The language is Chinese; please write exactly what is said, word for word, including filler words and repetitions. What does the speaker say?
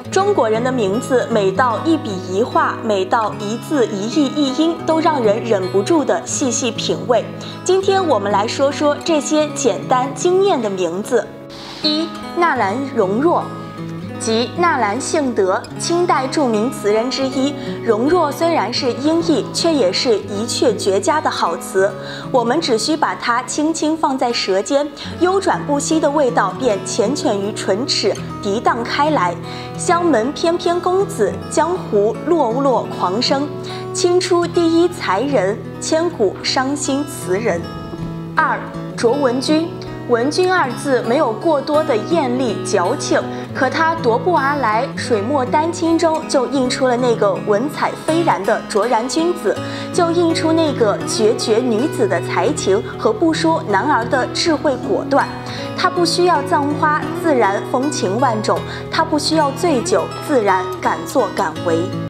中国人的名字每到一笔一画，每到一字一意一音，都让人忍不住的细细品味。今天我们来说说这些简单惊艳的名字。一、纳兰容若。即纳兰性德，清代著名词人之一。容若虽然是音译，却也是一阙绝佳的好词。我们只需把它轻轻放在舌尖，悠转不息的味道便缱绻于唇齿，涤荡开来。香门翩翩公子，江湖落落狂生。清初第一才人，千古伤心词人。二、卓文君。文君二字没有过多的艳丽矫情，可它踱步而来，水墨丹青中就映出了那个文采斐然的卓然君子，就映出那个决绝女子的才情和不输男儿的智慧果断。他不需要葬花，自然风情万种；他不需要醉酒，自然敢作敢为。